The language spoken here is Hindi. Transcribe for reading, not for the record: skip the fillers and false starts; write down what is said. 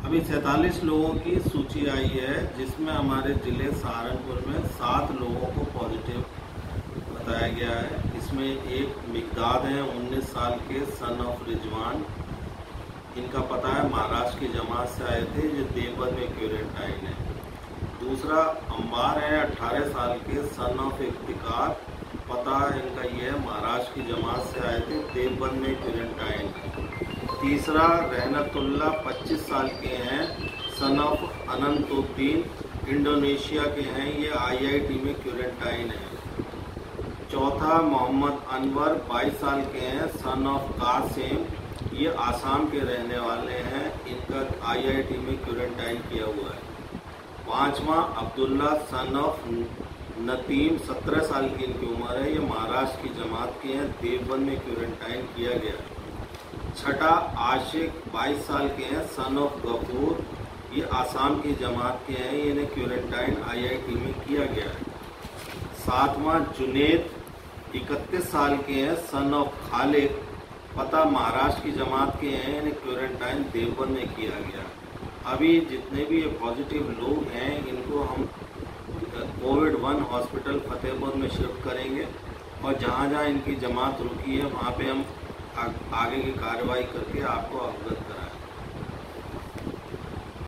अभी 47 लोगों की सूची आई है, जिसमें हमारे ज़िले सहारनपुर में 7 लोगों को पॉजिटिव बताया गया है। इसमें एक मिकदाद हैं 19 साल के, सन ऑफ रिजवान। इनका पता है महाराष्ट्र की जमात से आए थे, जो देवबंद में क्वारंटाइन है। दूसरा अंबार है 18 साल के, सन ऑफ इफ्तिकार। पता इनका ये है महाराष्ट्र की जमात से आए थे, देवबंद में क्वारंटाइन है। तीसरा रहनतुल्ला 25 साल के हैं, सन ऑफ अनंतुद्दीन, इंडोनेशिया के हैं। ये IIT में क्वारंटाइन है। चौथा मोहम्मद अनवर 22 साल के हैं, सन ऑफ कासिम। ये आसाम के रहने वाले हैं। इनका IIT में क्वारंटाइन किया हुआ है। पांचवा अब्दुल्ला सन ऑफ नतीम, 17 साल की इनकी उम्र है। ये महाराष्ट्र की जमात के हैं, देवबंद में क्वारंटाइन किया गया। छठा आशिक 22 साल के हैं, सन ऑफ गफूर। ये आसाम की जमात के हैं। इन्हें क्वारंटाइन IIT में किया गया है। सातवां जुनेद 31 साल के हैं, सन ऑफ खालिद। पता महाराष्ट्र की जमात के हैं। इन्हें क्वारंटाइन देवबंद में किया गया। अभी जितने भी ये पॉजिटिव लोग हैं, इनको हम कोविड-1 हॉस्पिटल फतेहपुर में शिफ्ट करेंगे, और जहाँ जहाँ इनकी जमात रुकी है वहाँ पे हम आगे की कार्रवाई करके आपको अवगत कराएं।